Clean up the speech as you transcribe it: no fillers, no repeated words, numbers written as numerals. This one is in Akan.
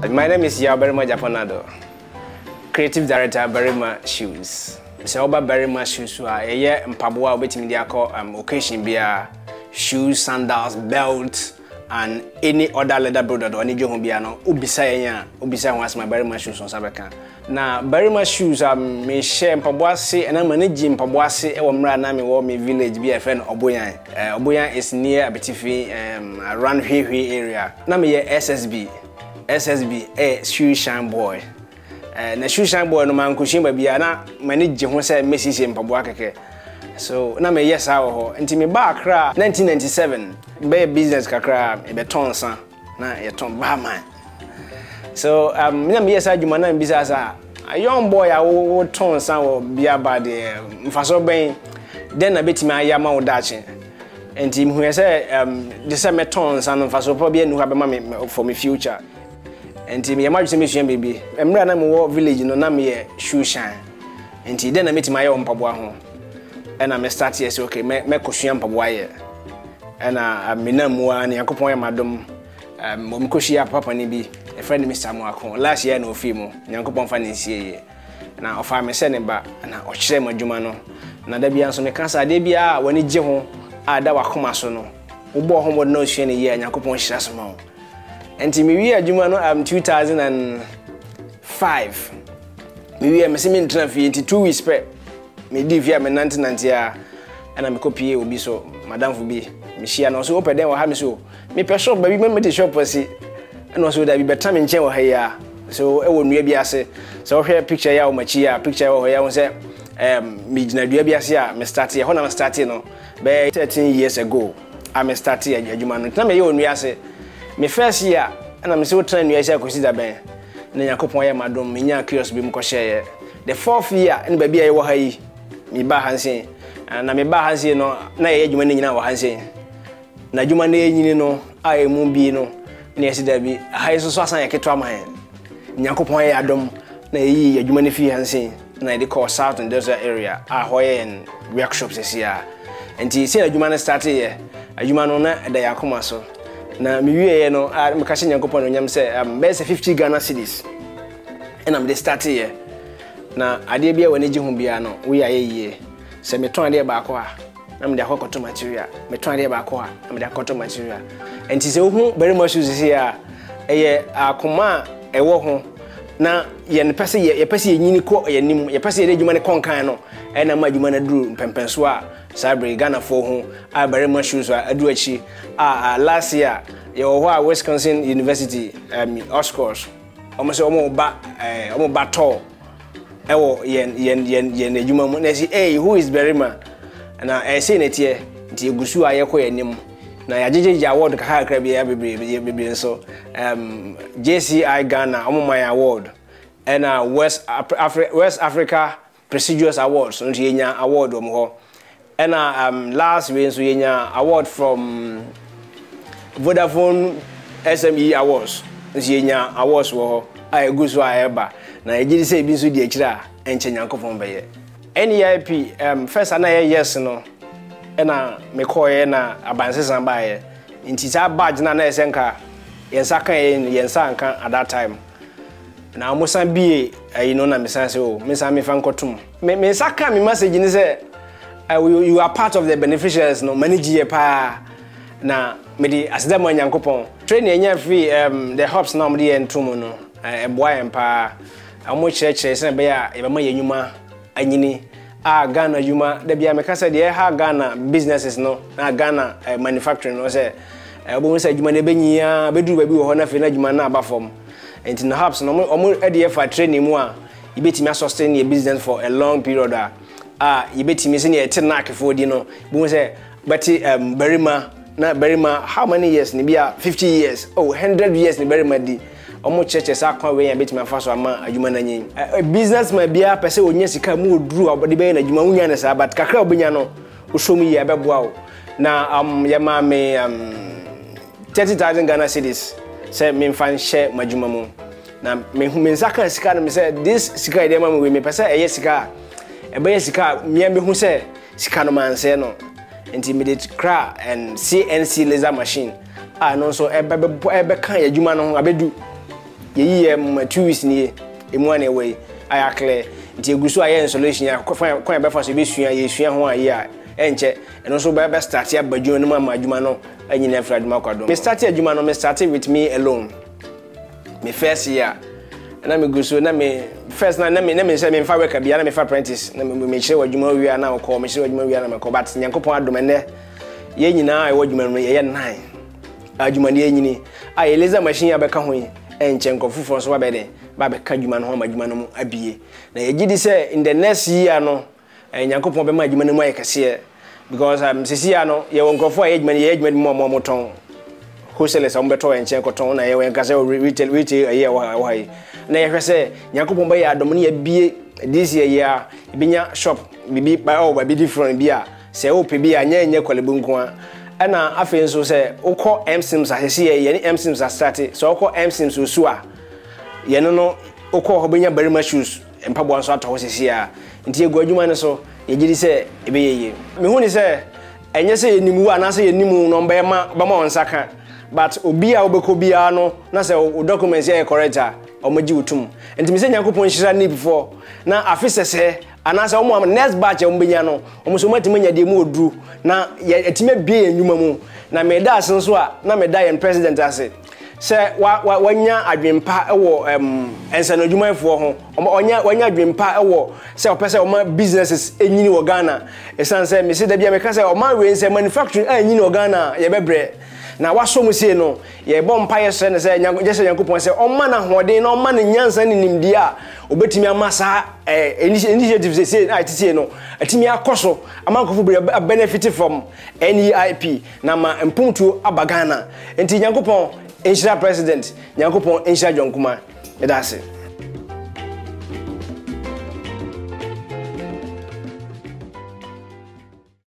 My name is Yaberima Japonado, Creative Director Berima Shoes. So about Berima Shoes, so I mpaboa wait me occasion be shoes, sandals, belt, and any other leather product or any job be no ubisa once my Berima Shoes on Sabeka. Now Berima Shoes me share mpaboa say and I'm managing mpaboa say e womra na me wo me village be a friend Oboyan. Oboyan is near Abetifi around here area. Na me SSB shoe shine boy. Na shoe shine boy no man kushimba bia na manage ho say Messi mpaboa keke. So na me yes awo ho nti me ba Accra 1997 be business kakra e be ton san na ye ton ba man. So na me yes adwuma na mbisa sa a young boy a wo ton san wo bia ba de mfaso ben den na betimi ayama wo dache. Nti me hu say de say me ton san mfaso po bia nu ha be ma me for me future. Nti me yama juse me sua baby emra na me wo village no na me ye shoe shine. Nti den na metimi ayo mpaboa ho. And I start here say okay me kosua mpaboa ye. And me na mua ne yakopon ya madom mo mkoshia papa ni bi a friend Mr. Moakon last year no film yakopon fa ne sie na ofa me se ne ba na o kire madwuma no na da bia so me kansa de bia woni gye ho a da wakoma so no wo bo ho mod na osua ne ye yakopon hira so ma. Enti me wi adwuma no 2005 me wi me se me ntra fi enti 2 weeks pe me di via me 1990 a na me copy obi so madam fu bi me shia no so open den wa ha me so me pe shop ba bi me de shop asi na so da bi beta me nchen wa ha ya so e wo nua bi ase so hwe picture ya o machi ya picture wa ya won say me gina dua bi ase a me start ya ho na me start no be 13 years ago I me start ya adwuma no na me ye o nua ase me first year na me so tran nua ase akosi da ben na yakopon ya madom me nya curious bi mko share the 4th year ni ba bi ya wo ha yi mi ba hansen na me ba hansen no na ye adwuma ni nyina wa hansen na adwuma na ye nyini no a e mu bi no na ye sida bi ha so asan ye keto ama Nyankopon ye adom na ye adwuma ni fi hansen na ye call South and Desert area a hoye en workshops esia enti se adwuma na start ye adwuma no na da yakoma so na mi wie no a me ka hye Nyankopon no nyam se be se 50 Ghana cedis na me dey start ye na ade bia wani gi hu bia no wo ya yeye se me ton ade ba ko a na me de akokoto material me ton ade ba ko a na me de akokoto material enti se wo hu Berima Shoes se ya eye akoma ewo ho na ye ne pese ye pese ye nyini ko ye nim ye pese ye djuma ne konkan no e na ma djuma na duru pempenso a sabre Ghana fo ho a Berima Shoes a adu achi last year ye wo ho a Wisconsin University Oscars omo se omo ba to ewo yen adwuma mu na si who is Berima na say ne tie nti egusu ayekọ yanim na yajeje award ka kra bia bebre so JCI Ghana my award and West Africa prestigious awards nti yenya award omo ho and last week so yenya award from Vodafone SME awards nti yenya awards wo ho egusu ayeba na ejiri say bi so di akira enche Nyankopon beye NEIP first na yes no na me call ye na abansesan ba ye nti sa badge na esenka yensa kan yensa anka at that time na musan bi na me san say o me san me fan kotum me sa kan me message ni say you are part of the beneficiaries no manage ye pa na me di aseda mo Nyankopon training enya free the hubs na mo di entum no boy empa amo chire se be ya e be ma yanyuma anyini Ghana yuma da bia me kasa de ha Ghana businesses no na Ghana manufacturing no say obo se adwuma ne benyia beduru ba bi wo ho na fe na adwuma na aba form enti na hubs no omo e for training mu a ibetimi sustain your business for a long period ibetimi se ne ete na akefo di no bo say beti Berima how many years ni bia 50 years 100 years ni Berima di omo cheche sa kwa we yan betimi afa so ama adwuma na nyin businessman bia pese onya sika mu oduru obode be na adwuma unya na sa but kakra obenya no oshomu yi abeboa o na yama me 30,000 Ghana cedis say me fan share madwuma mu na me nsaka sika no me say this sika ide ma me pese eye sika e be sika me hu say sika no man say no intimidate cra and CNC laser machine no so ebe kan adwuma no abedu ye 2 weeks ni emu an away aya clear nti eguso aye installation ya kwan be fa so be sua ye sua ho aye a enche eno so be start ya badwuma no ma adwuma no anyina fra adwuma kwado me start adwuma no me started with me alone me first year na me guso na me first na me say me fa work bia na me fa apprentice na me chire adwuma wi na ko me chire adwuma wi na me ko but nyankopon adom ne ye nyina aye adwuma no ye 9 adwuma ne nyini aye laser machine ya be ka ho enche nkofufo so ba be de ba be ka adwuma no ho adwuma no mu abie na ye gidi say in the next year no nyankopon be ma adwuma no mu aye kase because sisi ya no ye wonkofo aye adwuma mo ton wholesalers am beto enche koton na ye wen ka say retail aye wa na ye hwese nyankopon be ya adom ne abie this year ya binya shop bibi ba bi different bia say o pe bia anya kwalebu nko a na afi nso say ukọ MSIMS asese ye ni MSIMS start so ukọ MSIMS osu a ye no ukọ ho benya barima shoes empabo anso ato sese a nti egu adwuma ne so ye gidi say ebe ye me hu ni say enye say enimu ana say enimu no ba ma onsaka but obi a obeko bia no na say o documents ye correct a omaji utum nti me say nyankopon hira ni before na afisese ana say omo next batch ombenya no omo so matimi nya de mu oduru na etime bie enwuma mu na me da asenso a na me da yen president ase say wanya adwempa ewo ensanodwumafo ho wanya adwempa ewo say opese o businesses enyini wo Ghana esan say me say da bia me ka say o man we say manufacturing enyini wo Ghana ye bebre na waso mu sie no ye bompa ye se ne say nyankopon say o man na hoden na o man nyansa ne nimdi a obetimi amasa initiative say na atisie no atimi akoso amankofo benefit from NEIP na ma mpuntu abagana enti nyankopon enhira president nyankopon enhira John Kuma that's it.